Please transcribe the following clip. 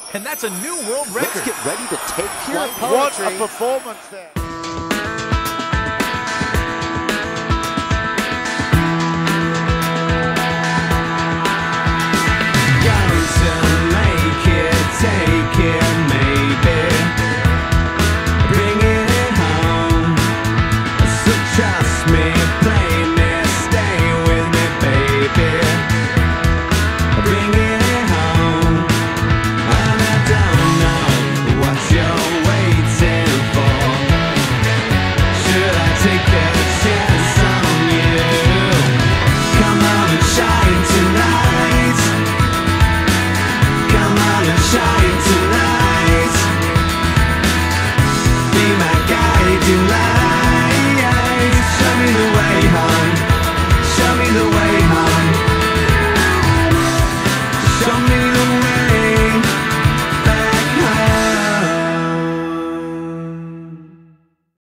And that's a new world record. Let's get ready to take pure What poetry. a performance there.